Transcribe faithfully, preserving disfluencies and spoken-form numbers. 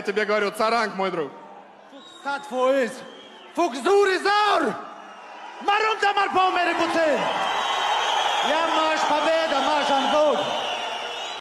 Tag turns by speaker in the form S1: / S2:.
S1: тебе говорю, царанг, мой друг.
S2: Сатфоиз. Фукс дури заур. Марум тамар помери бутен. Я